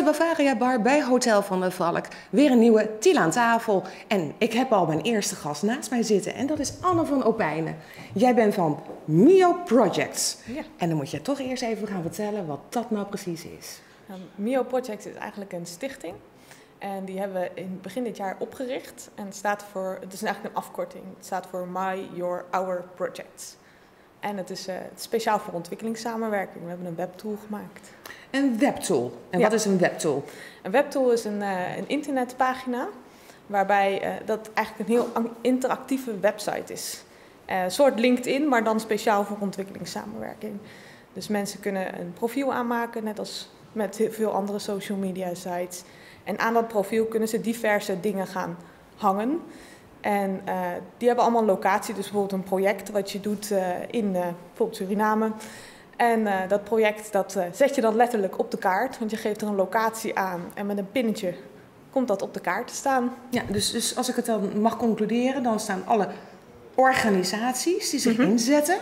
Bavaria Bar bij Hotel van der Valk. Weer een nieuwe Tiel aan tafel. En ik heb al mijn eerste gast naast mij zitten. En dat is Anne van Opijnen. Jij bent van Mio Projects. Ja. En dan moet je toch eerst even gaan vertellen wat dat nou precies is. Mio Projects is eigenlijk een stichting. En die hebben we in begin dit jaar opgericht. En het is eigenlijk een afkorting. Het staat voor My, Your, Our Projects. En het is speciaal voor ontwikkelingssamenwerking. We hebben een webtool gemaakt. Een webtool. En wat is een webtool? Een webtool is een internetpagina waarbij dat eigenlijk een heel interactieve website is. Een soort LinkedIn, maar dan speciaal voor ontwikkelingssamenwerking. Dus mensen kunnen een profiel aanmaken, net als met veel andere social media sites. En aan dat profiel kunnen ze diverse dingen gaan hangen. En die hebben allemaal een locatie, dus bijvoorbeeld een project wat je doet in bijvoorbeeld Suriname. En dat project zet je dan letterlijk op de kaart, want je geeft er een locatie aan en met een pinnetje komt dat op de kaart te staan. Ja, dus als ik het dan mag concluderen, dan staan alle organisaties die zich inzetten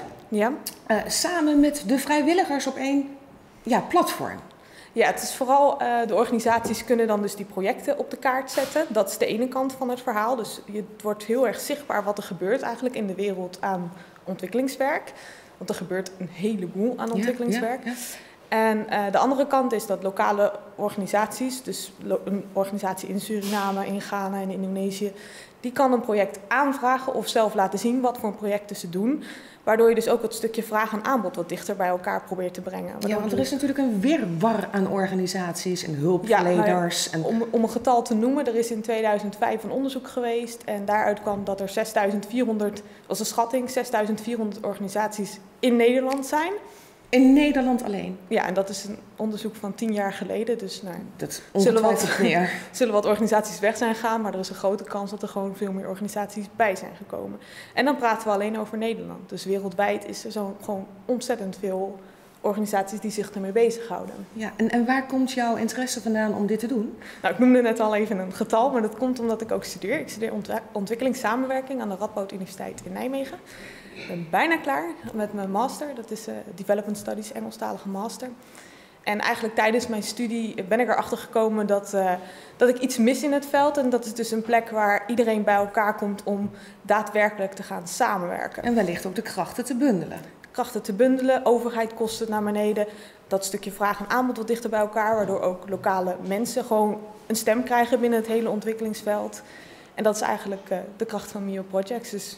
samen met de vrijwilligers op één platform. Ja, het is vooral de organisaties kunnen dan dus die projecten op de kaart zetten. Dat is de ene kant van het verhaal. Dus het wordt heel erg zichtbaar wat er gebeurt eigenlijk in de wereld aan ontwikkelingswerk. Want er gebeurt een heleboel aan ontwikkelingswerk. Ja. En de andere kant is dat lokale organisaties, dus een organisatie in Suriname, in Ghana en in Indonesië, die kan een project aanvragen of zelf laten zien wat voor projecten ze doen. Waardoor je dus ook het stukje vraag en aanbod wat dichter bij elkaar probeert te brengen. Ja, want er is natuurlijk een wirwar aan organisaties en hulpverleners. Ja, om een getal te noemen, er is in 2005 een onderzoek geweest. En daaruit kwam dat er 6.400, was een schatting, 6.400 organisaties in Nederland zijn. In Nederland alleen? Ja, en dat is een onderzoek van 10 jaar geleden. Dus dat zullen wat organisaties weg zijn gegaan, maar er is een grote kans dat er gewoon veel meer organisaties bij zijn gekomen. En dan praten we alleen over Nederland. Dus wereldwijd is er gewoon ontzettend veel organisaties die zich ermee bezighouden. Ja, en waar komt jouw interesse vandaan om dit te doen? Nou, ik noemde net al even een getal, maar dat komt omdat ik ook studeer. Ik studeer ontwikkelingssamenwerking aan de Radboud Universiteit in Nijmegen. Ik ben bijna klaar met mijn master, dat is Development Studies, Engelstalige master. En eigenlijk tijdens mijn studie ben ik erachter gekomen dat ik iets mis in het veld. En dat is dus een plek waar iedereen bij elkaar komt om daadwerkelijk te gaan samenwerken. En wellicht ook de krachten te bundelen. Krachten te bundelen, overheid kosten naar beneden. Dat stukje vraag en aanbod wat dichter bij elkaar, waardoor ook lokale mensen gewoon een stem krijgen binnen het hele ontwikkelingsveld. En dat is eigenlijk de kracht van Mio Projects. Dus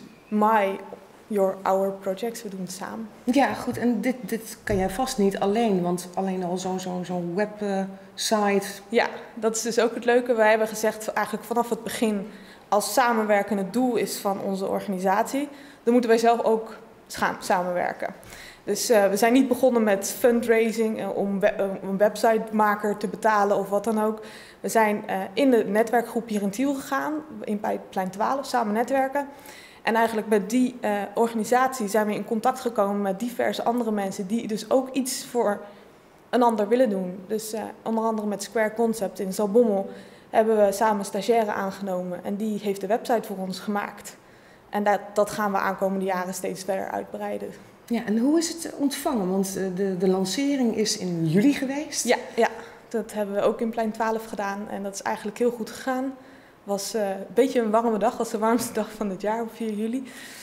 Your, Our Projects, we doen het samen. Ja, goed. En dit kan jij vast niet alleen, want alleen al zo'n website. Ja, dat is dus ook het leuke. Wij hebben gezegd eigenlijk vanaf het begin, als samenwerken het doel is van onze organisatie, dan moeten wij zelf ook samenwerken. Dus we zijn niet begonnen met fundraising om een websitemaker te betalen of wat dan ook. We zijn in de netwerkgroep hier in Tiel gegaan, bij Plein 12, samen netwerken. En eigenlijk met die organisatie zijn we in contact gekomen met diverse andere mensen die dus ook iets voor een ander willen doen. Dus onder andere met Square Concept in Zaltbommel hebben we samen een stagiaire aangenomen en die heeft de website voor ons gemaakt. En dat gaan we aankomende jaren steeds verder uitbreiden. Ja, en hoe is het ontvangen? Want de lancering is in juli geweest. Ja, dat hebben we ook in Plein 12 gedaan en dat is eigenlijk heel goed gegaan. Het was een beetje een warme dag, het was de warmste dag van dit jaar op 4 juli.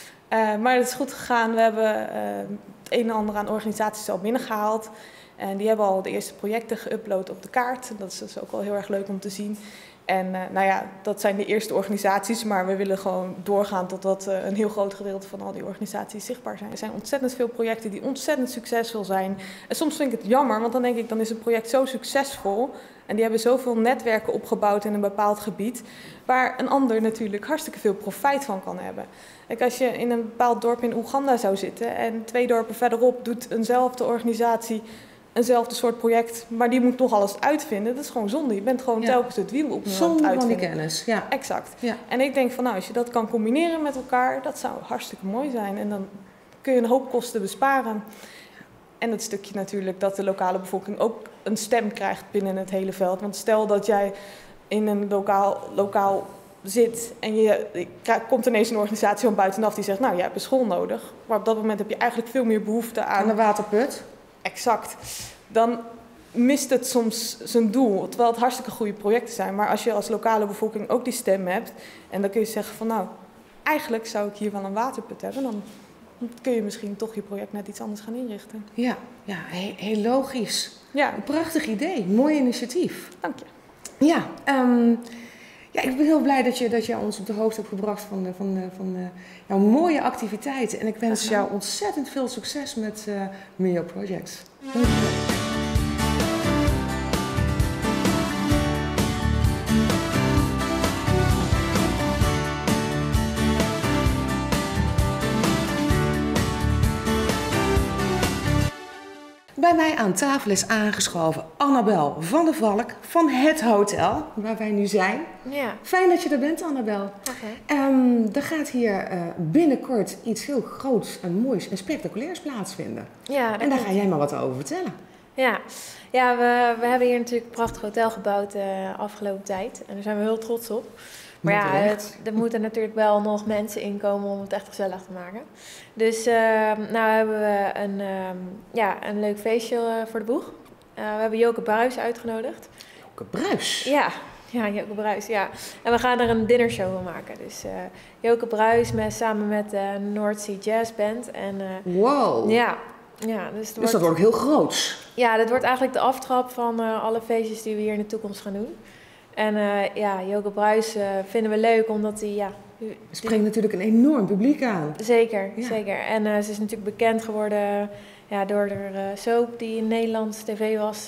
Maar het is goed gegaan. We hebben het een en ander aan organisaties al binnengehaald. En die hebben al de eerste projecten geüpload op de kaart. Dat is dus ook wel heel erg leuk om te zien. En dat zijn de eerste organisaties, maar we willen gewoon doorgaan totdat een heel groot gedeelte van al die organisaties zichtbaar zijn. Er zijn ontzettend veel projecten die ontzettend succesvol zijn. En soms vind ik het jammer, want dan denk ik, dan is een project zo succesvol en die hebben zoveel netwerken opgebouwd in een bepaald gebied, waar een ander natuurlijk hartstikke veel profijt van kan hebben. Kijk, als je in een bepaald dorp in Oeganda zou zitten en 2 dorpen verderop doet eenzelfde organisatie eenzelfde soort project, maar die moet nog alles uitvinden. Dat is gewoon zonde. Je bent gewoon telkens het wiel opnieuw aan het uitvinden. Zonder die kennis, ja. Exact. Ja. En ik denk van, als je dat kan combineren met elkaar, dat zou hartstikke mooi zijn. En dan kun je een hoop kosten besparen. En het stukje natuurlijk dat de lokale bevolking ook een stem krijgt binnen het hele veld. Want stel dat jij in een lokaal zit en komt ineens een organisatie van buitenaf die zegt, nou, jij hebt een school nodig. Maar op dat moment heb je eigenlijk veel meer behoefte aan de waterput. Exact. Dan mist het soms zijn doel. Terwijl het hartstikke goede projecten zijn. Maar als je als lokale bevolking ook die stem hebt. En dan kun je zeggen van nou, eigenlijk zou ik hier wel een waterput hebben. Dan kun je misschien toch je project net iets anders gaan inrichten. Ja, heel logisch. Ja. Een prachtig idee, mooi initiatief. Dank je. Ja, ja, ik ben heel blij dat je ons op de hoogte hebt gebracht van jouw mooie activiteiten. En ik wens jou ontzettend veel succes met Mio Projects. Bij mij aan tafel is aangeschoven Annabel van der Valk van het hotel waar wij nu zijn. Ja. Fijn dat je er bent, Annabel. Er gaat hier binnenkort iets heel groots en moois en spectaculairs plaatsvinden. Ja, en daar ga jij maar wat over vertellen. Ja, we hebben hier natuurlijk een prachtig hotel gebouwd de afgelopen tijd. En daar zijn we heel trots op. Maar ja, er moeten natuurlijk wel nog mensen inkomen om het echt gezellig te maken. Dus nou hebben we een leuk feestje voor de boeg. We hebben Joke Bruis uitgenodigd. Joke Bruis? Ja, Joke Bruis, ja. En we gaan er een dinnershow van maken. Dus Joke Bruis samen met de North Sea Jazz Band. En, wow! Ja, dus dat wordt ook heel groots. Ja, dit wordt eigenlijk de aftrap van alle feestjes die we hier in de toekomst gaan doen. En Joke Bruis vinden we leuk, omdat hij... spreekt natuurlijk een enorm publiek aan. Zeker. En ze is natuurlijk bekend geworden door de soap die in Nederlands tv was.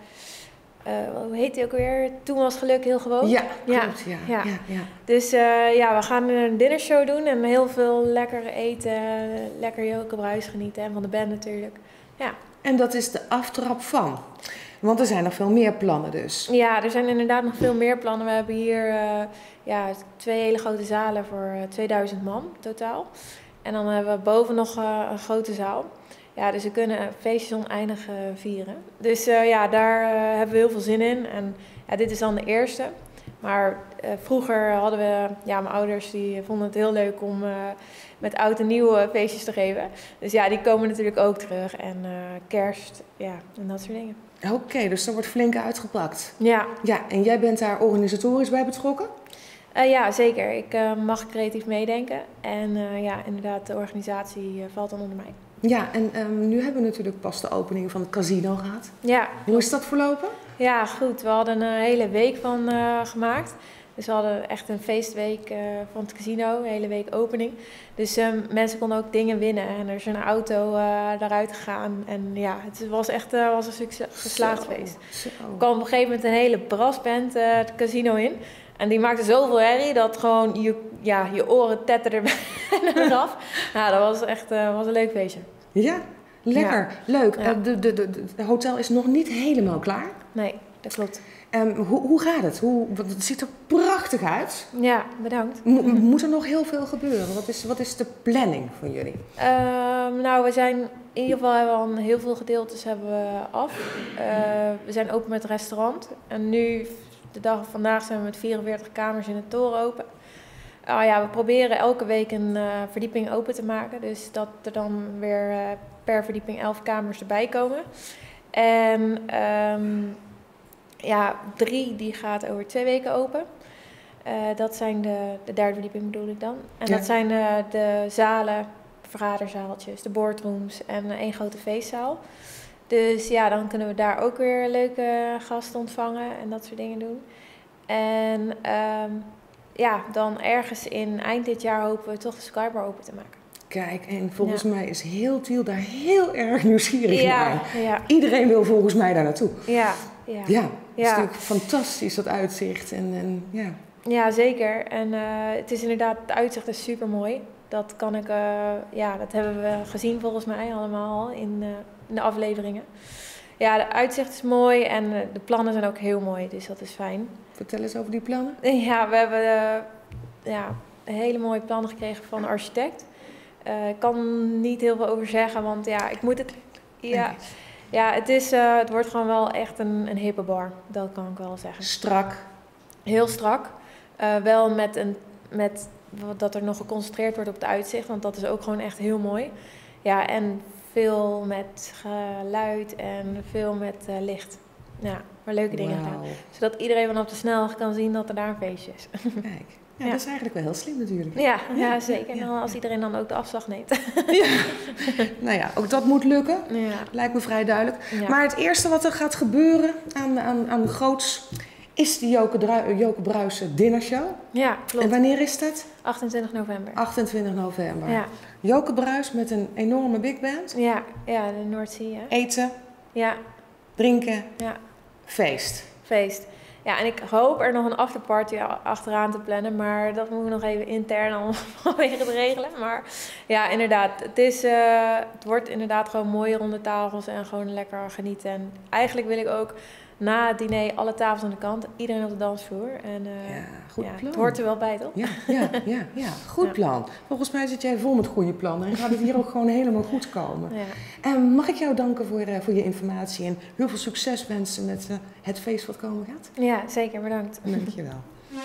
Hoe heet die ook weer? Toen was geluk heel gewoon. Ja, klopt. Ja. Dus we gaan een dinnershow doen en heel veel lekker eten, lekker Joke Bruis genieten en van de band natuurlijk. Ja. En dat is de aftrap van? Want er zijn nog veel meer plannen dus. Ja, er zijn inderdaad nog veel meer plannen. We hebben hier 2 hele grote zalen voor 2000 man totaal. En dan hebben we boven nog een grote zaal. Ja, dus we kunnen feestjes oneindig vieren. Dus daar hebben we heel veel zin in. En dit is dan de eerste. Maar vroeger hadden we... Ja, mijn ouders die vonden het heel leuk om met oud en nieuw feestjes te geven. Dus ja, die komen natuurlijk ook terug. En kerst, en dat soort dingen. Oké, dus er wordt flink uitgepakt. Ja. Ja, en jij bent daar organisatorisch bij betrokken? Ja, zeker. Ik mag creatief meedenken. En inderdaad, de organisatie valt dan onder mij. Ja, en nu hebben we natuurlijk pas de opening van het casino gehad. Ja. Hoe is dat verlopen? Ja, goed. We hadden een hele week van gemaakt. Dus we hadden echt een feestweek van het casino, een hele week opening. Dus mensen konden ook dingen winnen. En er is een auto daaruit gegaan. En ja, het was echt een geslaagd feest. Er kwam op een gegeven moment een hele brassband het casino in. En die maakte zoveel herrie dat gewoon je oren tetterden eraf. Ja, dat was echt een leuk feestje. Ja, lekker. Ja. Leuk. Ja. De hotel is nog niet helemaal klaar. Nee, dat klopt. Hoe gaat het? Het ziet er prachtig uit. Ja, bedankt. Moet er nog heel veel gebeuren? Wat is de planning van jullie? We zijn in ieder geval hebben we al heel veel gedeeltes hebben we af. We zijn open met het restaurant. En nu, de dag van vandaag, zijn we met 44 kamers in de toren open. We proberen elke week een verdieping open te maken. Dus dat er dan weer per verdieping 11 kamers erbij komen. En 3 die gaat over 2 weken open. Dat zijn de derde verdieping bedoel ik dan. En dat zijn de zalen, vergaderzaaltjes, de boardrooms en 1 grote feestzaal. Dus dan kunnen we daar ook weer leuke gasten ontvangen en dat soort dingen doen. En dan ergens in eind dit jaar hopen we toch de Skybar open te maken. Kijk, en volgens mij is heel Tiel daar heel erg nieuwsgierig naar. Ja. Iedereen wil volgens mij daar naartoe. Ja. Het is natuurlijk fantastisch, dat uitzicht. Ja, zeker. En het is inderdaad, het uitzicht is super mooi. Dat kan ik, dat hebben we gezien volgens mij allemaal in de afleveringen. Ja, de uitzicht is mooi en de plannen zijn ook heel mooi, dus dat is fijn. Vertel eens over die plannen. Ja, we hebben hele mooie plannen gekregen van de architect. Ik kan niet heel veel over zeggen, want ik moet het... Het wordt gewoon wel echt een hippe bar, dat kan ik wel zeggen. Strak. Heel strak. Wel met dat er nog geconcentreerd wordt op het uitzicht, want dat is ook gewoon echt heel mooi. Ja, en veel met geluid en veel met licht. Ja, maar leuke dingen Wauw. gedaan. Zodat iedereen van op de snelweg kan zien dat er daar een feestje is. Kijk, ja, Ja. dat is eigenlijk wel heel slim natuurlijk. Ja, zeker. En Ja. dan als iedereen dan ook de afslag neemt. Nou ja, ook dat moet lukken. Ja. Lijkt me vrij duidelijk. Ja. Maar het eerste wat er gaat gebeuren aan groots is die Joke Bruijs dinnershow. Ja, klopt. En wanneer is dat? 28 november. 28 november. Ja, Joke Bruijs met een enorme big band. ja, de Noordzee. Hè? Eten, Ja, drinken, ja, feest. feest. Ja, en ik hoop er nog een afterparty achteraan te plannen, maar dat moeten we nog even intern allemaal proberen te regelen. Maar ja, inderdaad, het wordt inderdaad gewoon mooie ronde tafels en gewoon lekker genieten. En eigenlijk wil ik ook na het diner alle tafels aan de kant, iedereen op de dansvloer. En Ja, goed plan. het hoort er wel bij, toch? Ja, goed Ja. plan. Volgens mij zit jij vol met goede plannen en gaat het hier ook gewoon helemaal goed komen. Ja. Mag ik jou danken voor je informatie en heel veel succes wensen met het feest wat komen gaat? Ja, zeker, bedankt. Dankjewel.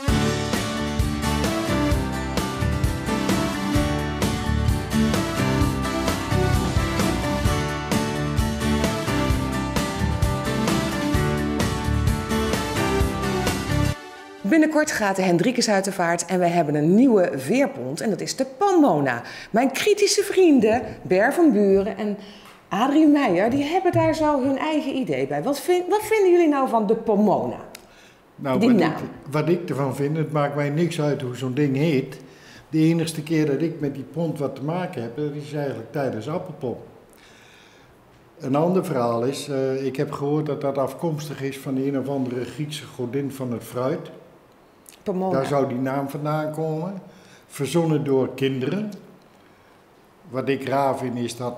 Binnenkort gaat de Hendrikus uit de vaart en we hebben een nieuwe veerpont en dat is de Pomona. Mijn kritische vrienden Ber van Buren en Adrie Meijer, die hebben daar zo hun eigen idee bij. Wat vinden jullie nou van de Pomona? Nou, Die naam. wat ik ervan vind, het maakt mij niks uit hoe zo'n ding heet. De enige keer dat ik met die pont wat te maken heb, dat is eigenlijk tijdens Appelpop. Een ander verhaal is, ik heb gehoord dat dat afkomstig is van een of andere Griekse godin van het fruit. Pomona. Daar zou die naam vandaan komen. Verzonnen door kinderen. Wat ik raar vind is dat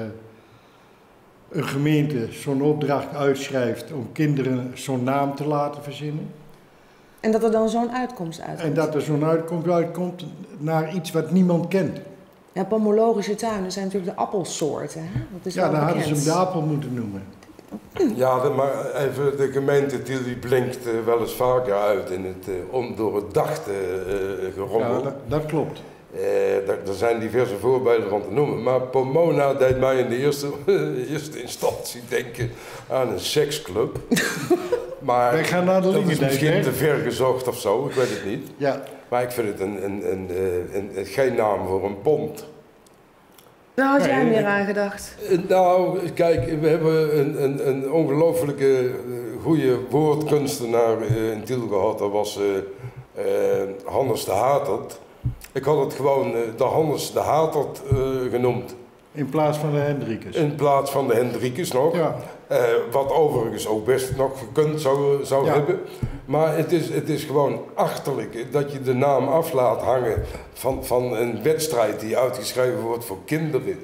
een gemeente zo'n opdracht uitschrijft om kinderen zo'n naam te laten verzinnen. En dat er dan zo'n uitkomst uitkomt. En dat er zo'n uitkomst uitkomt naar iets wat niemand kent. Ja, pomologische tuinen zijn natuurlijk de appelsoorten. Hè? Dat is Ja, wel dan hadden bekend. ze hem de appel moeten noemen. Ja, maar even, de gemeente Tiel die blinkt wel eens vaker uit in het door het dag gerommel. Ja, dat klopt. Er zijn diverse voorbeelden van te noemen. Maar Pomona deed mij in de eerste instantie denken aan een seksclub. Maar Wij gaan naar de dat is Lingendijk, misschien hè? te ver gezocht of zo, ik weet het niet. Ja, Maar ik vind het geen naam voor een pont. Daar had jij Nee, meer ik- aan gedacht. Nou, kijk, we hebben een ongelooflijke goede woordkunstenaar in Tiel gehad. Dat was Hannes de Hatert. Ik had het gewoon de Hannes de Hatert genoemd. in plaats van de Hendrikus. In plaats van de Hendrikus nog. Ja, Wat overigens ook best nog gekund zou Ja. hebben. Maar het is gewoon achterlijk dat je de naam af laat hangen van een wedstrijd die uitgeschreven wordt voor kinderen.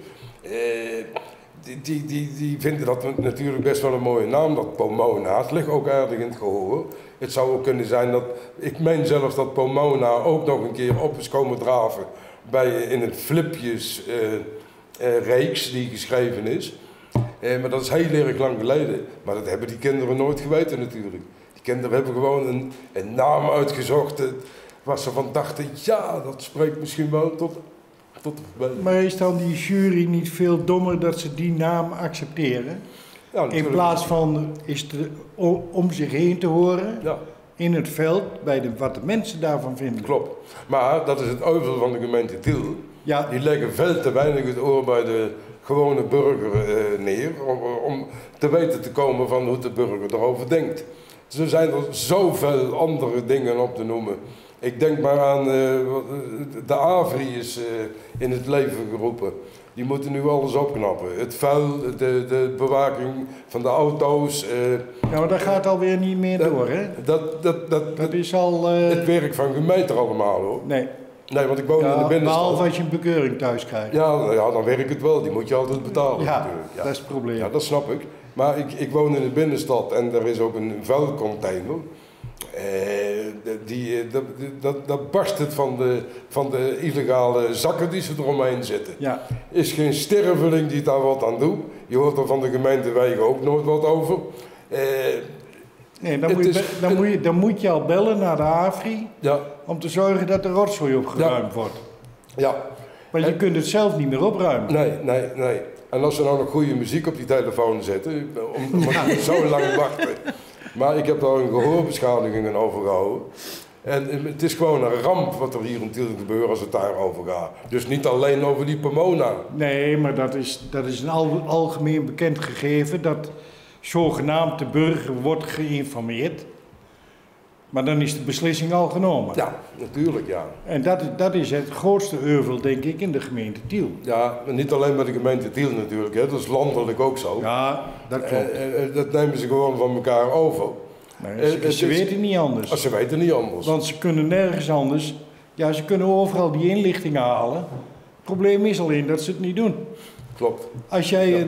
Die vinden dat natuurlijk best wel een mooie naam, dat Pomona. Het ligt ook aardig in het gehoor. Het zou ook kunnen zijn dat, ik meen zelfs dat Pomona ook nog een keer op is komen draven in het Flipjes reeks die geschreven is. Maar dat is heel erg lang geleden. Maar dat hebben die kinderen nooit geweten natuurlijk. Die kinderen hebben gewoon een naam uitgezocht waar ze van dachten, ja, dat spreekt misschien wel tot de verbeelding. maar is dan die jury niet veel dommer dat ze die naam accepteren? Ja, In natuurlijk. plaats van om zich heen te horen Ja, in het veld bij wat de mensen daarvan vinden. klopt. Maar dat is het euvel van de gemeente Tiel. Ja, Die leggen veel te weinig het oor bij de gewone burger neer om te weten te komen van hoe de burger erover denkt. Zo zijn er zoveel andere dingen op te noemen. Ik denk maar aan de AVRI is in het leven geroepen. Die moeten nu alles opknappen. Het vuil, de bewaking van de auto's. ja, maar dat gaat alweer niet meer door, hè? Dat Dat is al... het werk van gemeente allemaal hoor. nee, Nee, want ik woon in de ja, binnenstad. behalve als je een bekeuring thuis krijgt. Ja, nou ja, dan werkt het wel. Die moet je altijd betalen Ja, natuurlijk. Ja. dat is het probleem. Ja, dat snap ik. Maar ik woon in de binnenstad en er is ook een vuilcontainer. Dat barst het van de illegale zakken die ze eromheen zetten. Ja, Is geen sterveling die daar wat aan doet. Je hoort er van de gemeente Wijgen ook nooit wat over. nee, dan, Het moet je, is dan moet je al bellen naar de AVRI Ja, om te zorgen dat de rotzooi opgeruimd wordt. ja. Want je kunt het zelf niet meer opruimen. Nee. En als ze nou nog goede muziek op die telefoon zetten, om zo lang wachten. Maar ik heb daar een gehoorbeschadiging aan overgehouden. En het is gewoon een ramp wat er hier in Tiel gebeurt als het daarover gaat. Dus niet alleen over die Pomona. Nee, maar dat is een algemeen bekend gegeven dat zogenaamd de burger wordt geïnformeerd. Maar dan is de beslissing al genomen. Ja, natuurlijk, ja. En dat is het grootste euvel, denk ik, in de gemeente Tiel. Ja, niet alleen bij de gemeente Tiel natuurlijk, hè. Dat is landelijk ook zo. Ja, dat klopt. Dat nemen ze gewoon van elkaar over. Nee, ze weten niet anders. Ze weten niet anders. Want ze kunnen nergens anders. Ja, ze kunnen overal die inlichting halen. Het probleem is alleen dat ze het niet doen. Klopt. Als jij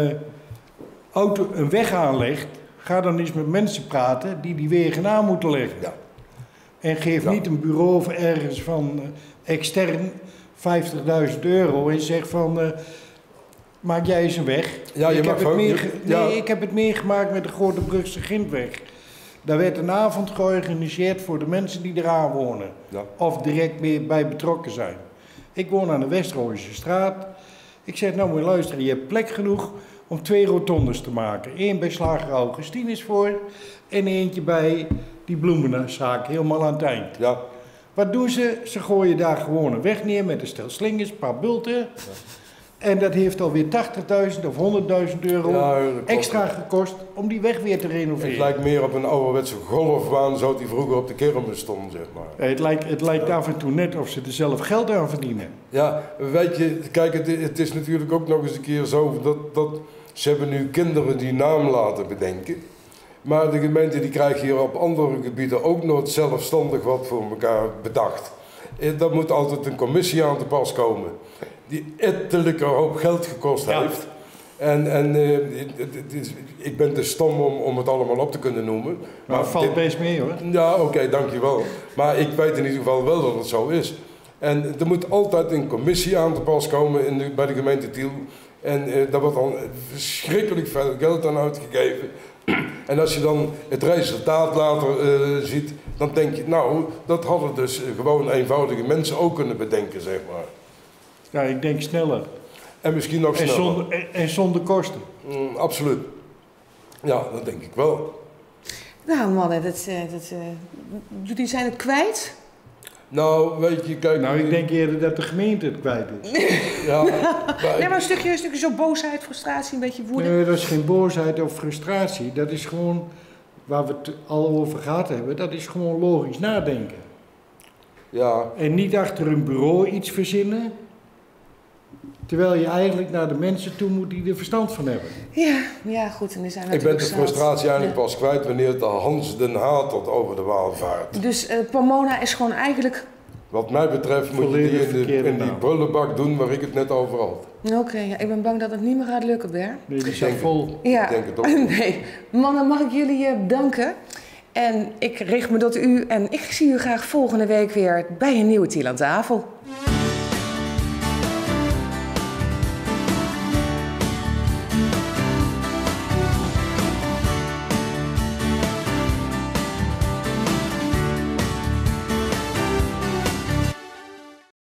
een weg aanlegt, ga dan eens met mensen praten die wegen aan moeten leggen. Ja. En geef niet een bureau of ergens van extern €50.000 en zeg van maak jij eens een weg. Ja, Ik heb het meegemaakt met de Grote Brugse Gintweg. Daar werd een avond georganiseerd voor de mensen die eraan wonen. Ja. Of direct mee bij betrokken zijn. Ik woon aan de West-Rooische straat. Ik zeg, nou moet je luisteren, je hebt plek genoeg om 2 rotondes te maken. Eén bij Slager Augustinus voor en eentje bij die bloemenzaak helemaal aan het eind. Ja. Wat doen ze? Ze gooien daar gewoon een weg neer met een stel slingers, een paar bulten. Ja. En dat heeft alweer €80.000 of €100.000 extra gekost om die weg weer te renoveren. Het lijkt meer op een ouderwetse golfbaan zoals die vroeger op de kermis stond, zeg maar. Het lijkt af en toe net of ze er zelf geld aan verdienen. Ja, weet je, kijk, het is natuurlijk ook nog eens een keer zo dat ze hebben nu kinderen die naam laten bedenken. Maar de gemeente die krijgt hier op andere gebieden ook nooit zelfstandig wat voor elkaar bedacht. Dat moet altijd een commissie aan te pas komen. Die ettelijke hoop geld gekost heeft. En ik ben te stom om het allemaal op te kunnen noemen. Maar het valt best mee hoor. Ja, oké, dankjewel. Maar ik weet in ieder geval wel dat het zo is. En er moet altijd een commissie aan te pas komen bij de gemeente Tiel. En daar wordt dan verschrikkelijk veel geld aan uitgegeven. En als je dan het resultaat later ziet, dan denk je, nou, dat hadden dus gewoon eenvoudige mensen ook kunnen bedenken, zeg maar. Ja, ik denk sneller. En misschien nog sneller. En zonder kosten. Absoluut. Ja, dat denk ik wel. Nou mannen, jullie zijn het kwijt? Nou, weet je, kijk... Nou, ik denk eerder dat de gemeente het kwijt is. Ja, nee, maar een stukje zo boosheid, frustratie, een beetje woede. Nee, dat is geen boosheid of frustratie. Dat is gewoon, waar we het al over gehad hebben, dat is gewoon logisch nadenken. Ja. En niet achter een bureau iets verzinnen, terwijl je eigenlijk naar de mensen toe moet die er verstand van hebben. Ja, goed. En er zijn ik ben de frustratie eigenlijk pas kwijt wanneer de Hans den Hatert over de Waal vaart. Dus Pomona is gewoon eigenlijk... Wat mij betreft moet je die in die prullenbak doen waar ik het net over had. Oké, ja, ik ben bang dat het niet meer gaat lukken, Ber. Nee, die zijn vol. Ja. Ik denk het ook. Nee. Mannen, mag ik jullie bedanken? En ik richt me tot u en ik zie u graag volgende week weer bij een nieuwe Tiel aan tafel.